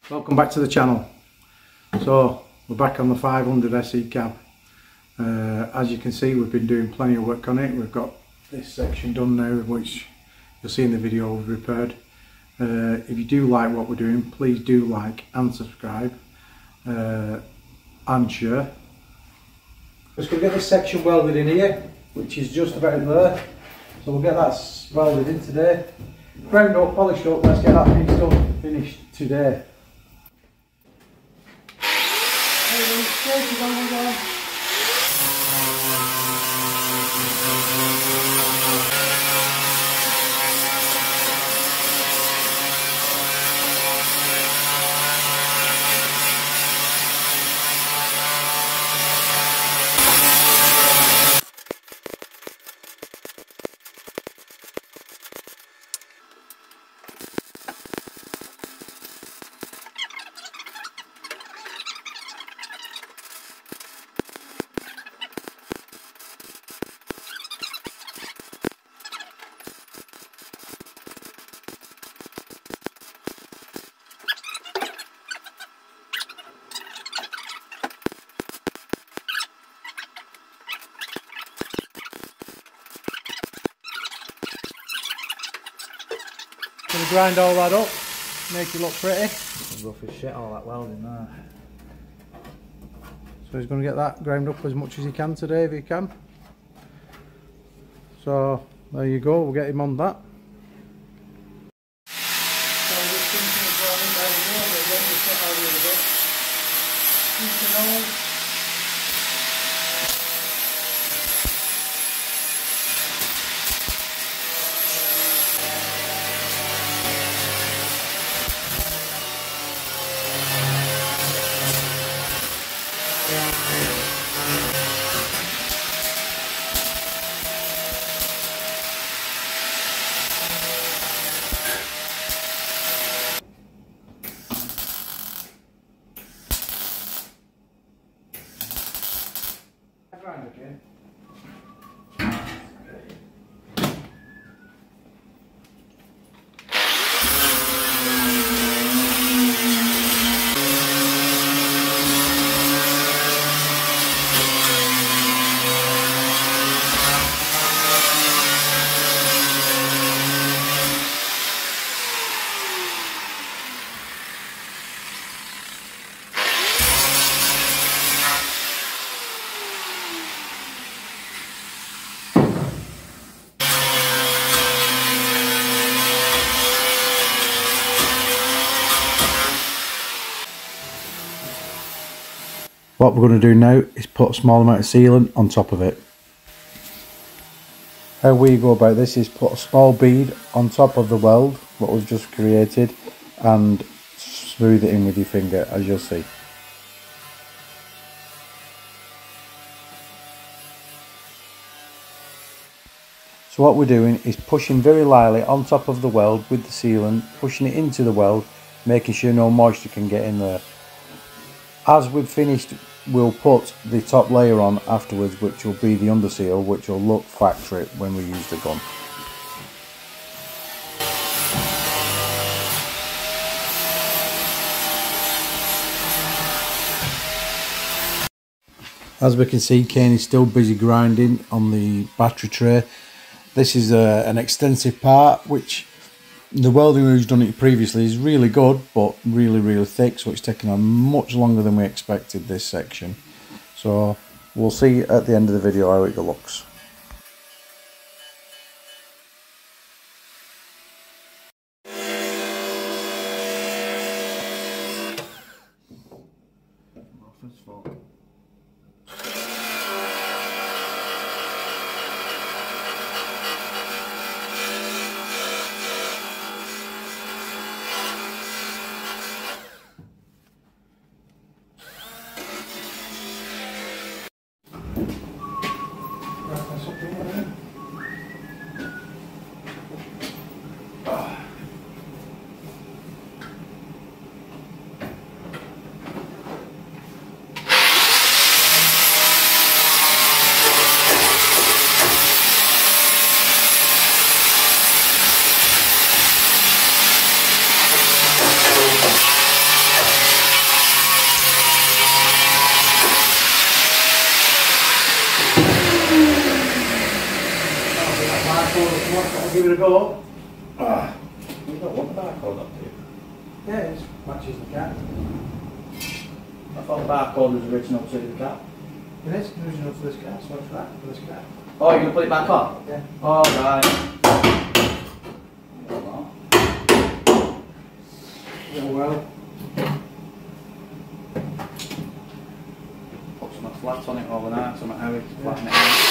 Welcome back to the channel. So we're back on the 500 SE cab. As you can see, we've been doing plenty of work on it. We've got this section done now, which you'll see in the video we've repaired. If you do like what we're doing, please do like and subscribe and share. Just going to get this section welded in here, which is just about there. So we'll get that welded in today. Ground up, polished up, let's get that finished today. Gonna grind all that up, make it look pretty. Rough as shit, all that welding there. So he's going to get that ground up as much as he can today, if he can. So there you go, we'll get him on that. Again. What we're going to do now is put a small amount of sealant on top of it. How we go about this is put a small bead on top of the weld, what we've just created, and smooth it in with your finger, as you'll see. So what we're doing is pushing very lightly on top of the weld with the sealant, pushing it into the weld, making sure no moisture can get in there. As we've finished, we'll put the top layer on afterwards, which will be the underseal, which will look factory when we use the gun. As we can see, Kane is still busy grinding on the battery tray. This is an extensive part, which the welding who's done it previously is really good, but really thick, so it's taken on much longer than we expected, this section. So we'll see at the end of the video how it looks. give it a go. You don't want the barcode up, do you? Yeah, it matches the car. I thought the barcode was original to the car. It is original for this car, so it's that for this car. Oh, you're going to put it back on? Yeah. Oh, right. Yeah, well. Put some flat on it overnight, some heavy to flatten it out.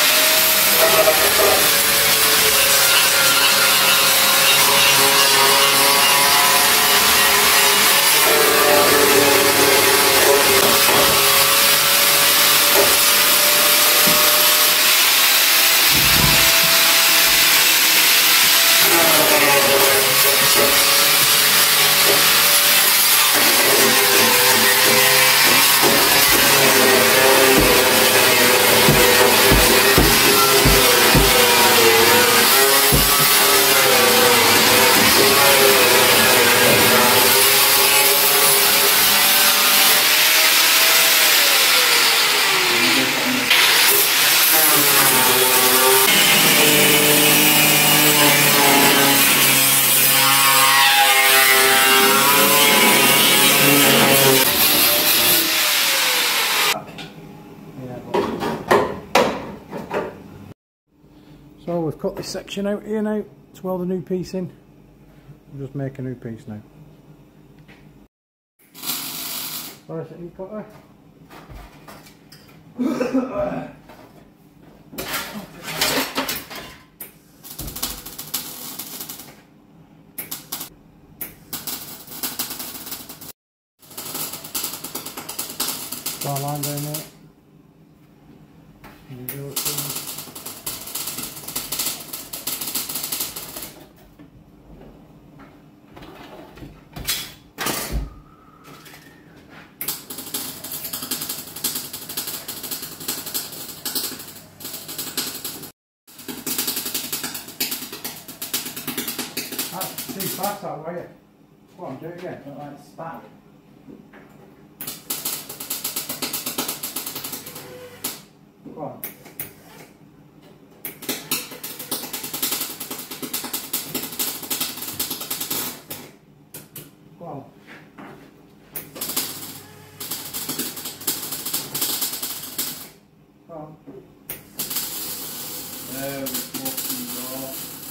So we've cut this section out here now to weld a new piece in. We'll just make a new piece now. Where is it you cut her? Got a line down there. And you go through. That's too fast that way. Go on, do it again. Don't like spat. Go on. Go on. Go on. There we fucking go.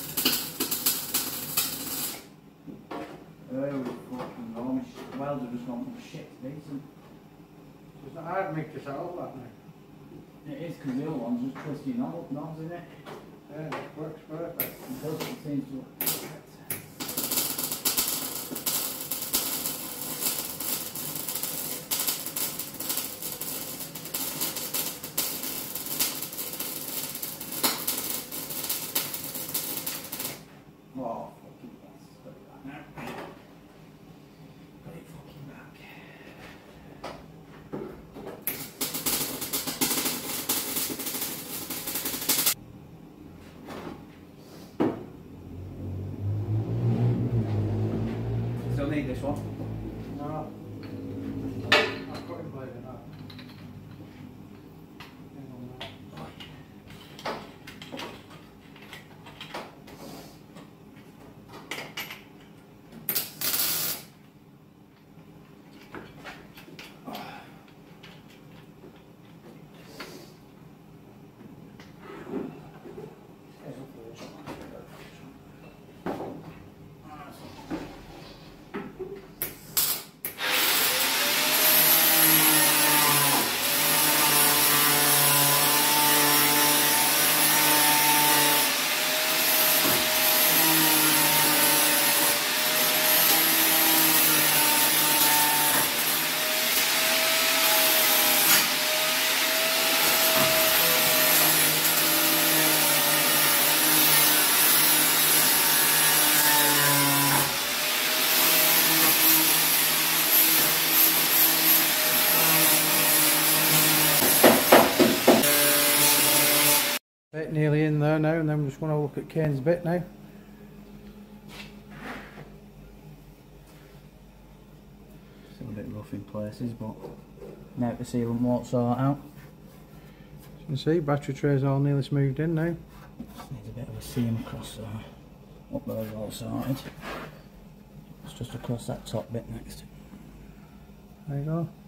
There we fucking go. My welds have just gone from shit to decent. It's not hard to make this out that now. It is, because the other one's just twisty knobs in it. Yeah, it works perfect. It does, it seems to work perfect. Oh, fucking bastard. Put it back now. Put it fucking back. Still need this one. No. I've got him blade in that. Hang on now. Bit nearly in there now, and then we just want to look at Kane's bit now. Still a bit rough in places, but now the sealant won't sort out. As you can see, battery tray's all nearly smoothed in now. Just needs a bit of a seam across there. Up those all sides. It's just across that top bit next. There you go.